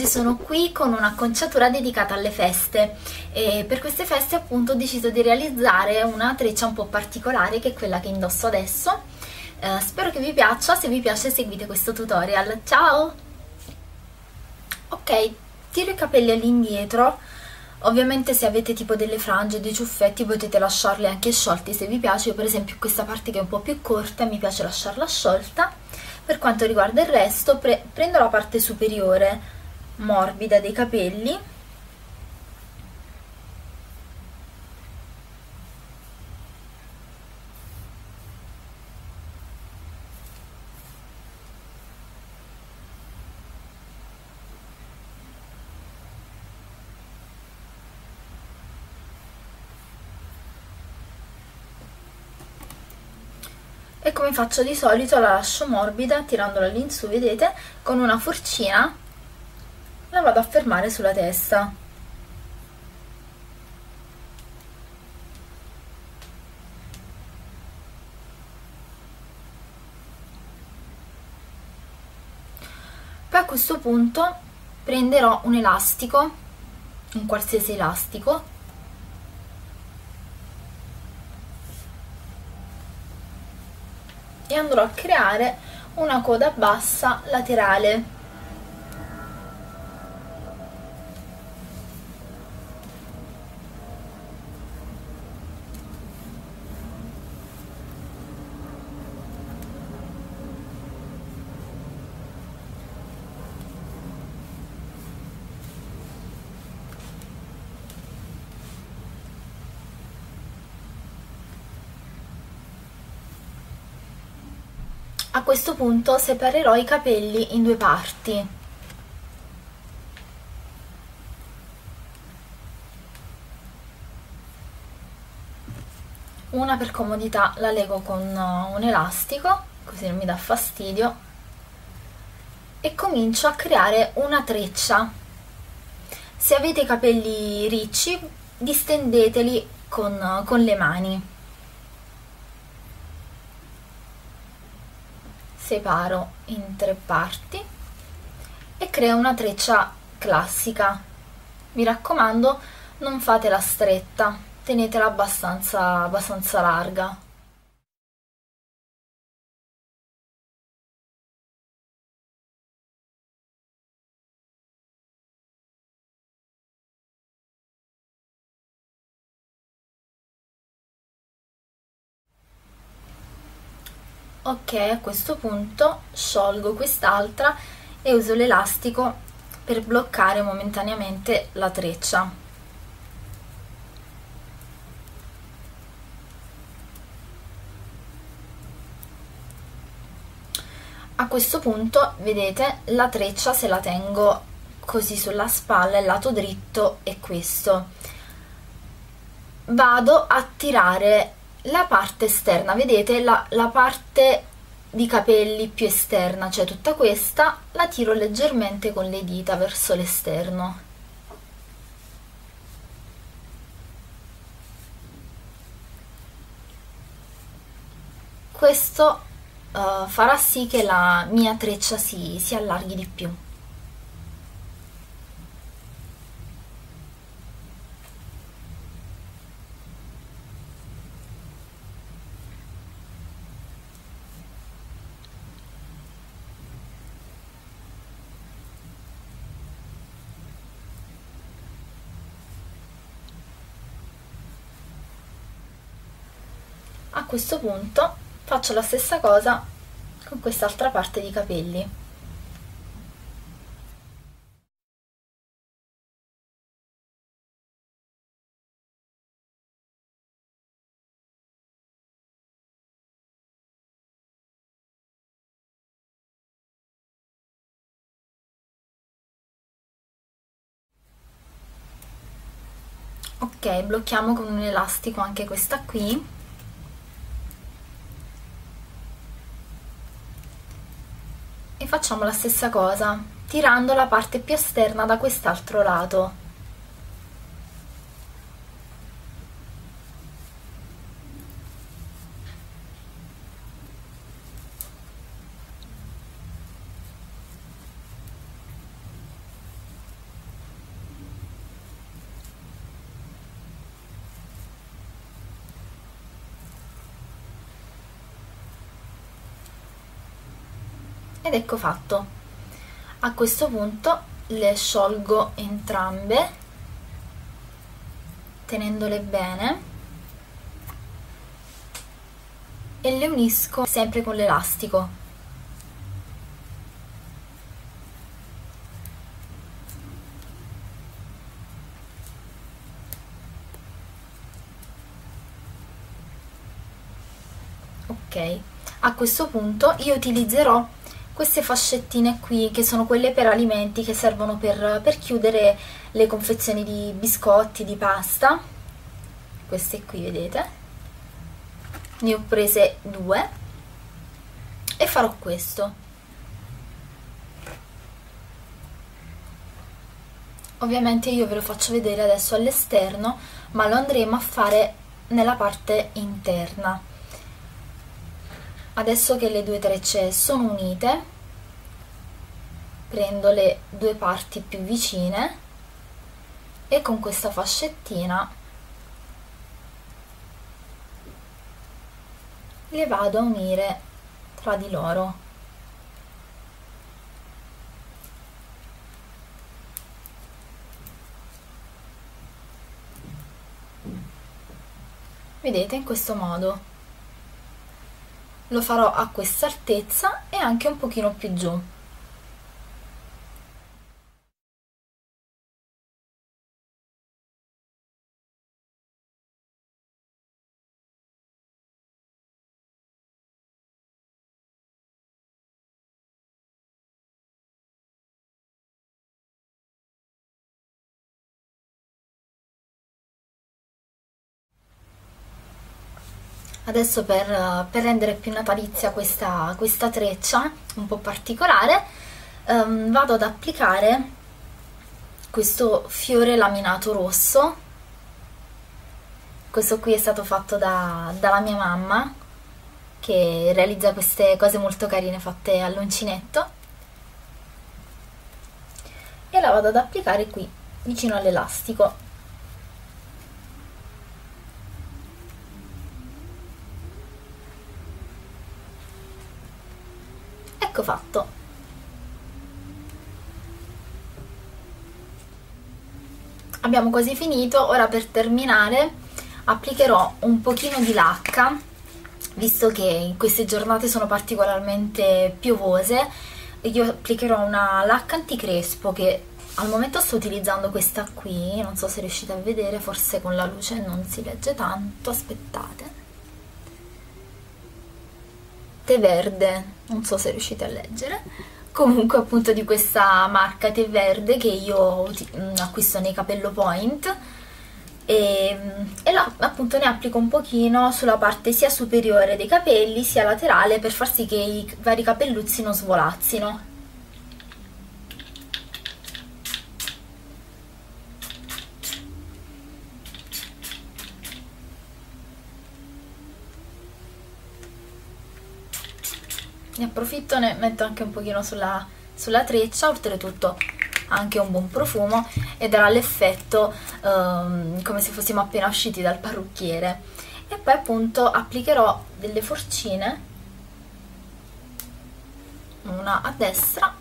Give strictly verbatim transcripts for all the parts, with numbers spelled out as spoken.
sono qui con un'acconciatura dedicata alle feste e per queste feste appunto ho deciso di realizzare una treccia un po' particolare che è quella che indosso adesso. Eh, spero che vi piaccia, se vi piace seguite questo tutorial. Ciao! Ok, tiro i capelli all'indietro. Ovviamente se avete tipo delle frange, dei ciuffetti potete lasciarli anche sciolti se vi piace. Io per esempio questa parte che è un po' più corta mi piace lasciarla sciolta. Per quanto riguarda il resto pre prendo la parte superiore morbida dei capelli e come faccio di solito la lascio morbida tirandola all'insù, vedete, con una forcina la vado a fermare sulla testa. Poi a questo punto prenderò un elastico, un qualsiasi elastico, e andrò a creare una coda bassa laterale. A questo punto separerò i capelli in due parti. Una per comodità la lego con un elastico, così non mi dà fastidio, e comincio a creare una treccia. Se avete i capelli ricci, distendeteli con, con le mani. Separo in tre parti e creo una treccia classica. Mi raccomando, non fatela stretta, tenetela abbastanza, abbastanza larga. Ok, a questo punto sciolgo quest'altra e uso l'elastico per bloccare momentaneamente la treccia. A questo punto, vedete, la treccia se la tengo così sulla spalla, il lato dritto è questo. Vado a tirare la parte esterna, vedete, la, la parte di capelli più esterna, cioè tutta questa, la tiro leggermente con le dita verso l'esterno. Questo uh, farà sì che la mia treccia si, si allarghi di più. A questo punto faccio la stessa cosa con quest'altra parte di capelli. Ok, blocchiamo con un elastico anche questa qui. E facciamo la stessa cosa, tirando la parte più esterna da quest'altro lato. ed ecco fatto. A questo punto le sciolgo entrambe tenendole bene e le unisco sempre con l'elastico. Ok, a questo punto io utilizzerò queste fascettine qui, che sono quelle per alimenti, che servono per, per chiudere le confezioni di biscotti, di pasta. Queste qui, vedete? Ne ho prese due e farò questo. Ovviamente io ve lo faccio vedere adesso all'esterno, ma lo andremo a fare nella parte interna. Adesso che le due trecce sono unite, prendo le due parti più vicine e con questa fascettina le vado a unire tra di loro. Vedete, in questo modo. Lo farò a questa altezza e anche un pochino più giù. Adesso per, per rendere più natalizia questa, questa treccia un po' particolare, um, vado ad applicare questo fiore laminato rosso. Questo qui è stato fatto da, dalla mia mamma, che realizza queste cose molto carine fatte all'uncinetto, e la vado ad applicare qui vicino all'elastico. Ecco fatto. Abbiamo quasi finito. Ora, per terminare, applicherò un pochino di lacca, visto che in queste giornate sono particolarmente piovose. Io applicherò una lacca anticrespo, che al momento sto utilizzando questa qui, non so se riuscite a vedere, forse con la luce non si legge tanto, aspettate. Tè verde, non so se riuscite a leggere, comunque appunto di questa marca Tè Verde, che io acquisto nei Capello Point, e, e là appunto ne applico un pochino sulla parte sia superiore dei capelli sia laterale, per far sì che i vari capelluzzi non svolazzino. Ne approfitto, ne metto anche un pochino sulla, sulla treccia, oltretutto anche un buon profumo, e darà l'effetto um, come se fossimo appena usciti dal parrucchiere. E poi appunto applicherò delle forcine, una a destra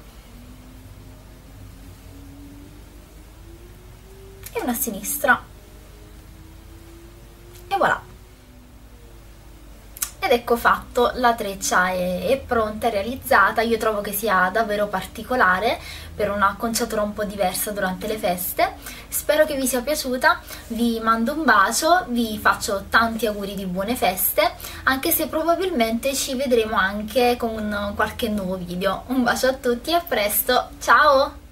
e una a sinistra, e voilà. Ed ecco fatto, la treccia è, è pronta, è realizzata. Io trovo che sia davvero particolare per un'acconciatura un po' diversa durante le feste. Spero che vi sia piaciuta, vi mando un bacio, vi faccio tanti auguri di buone feste, anche se probabilmente ci vedremo anche con qualche nuovo video. Un bacio a tutti e a presto, ciao!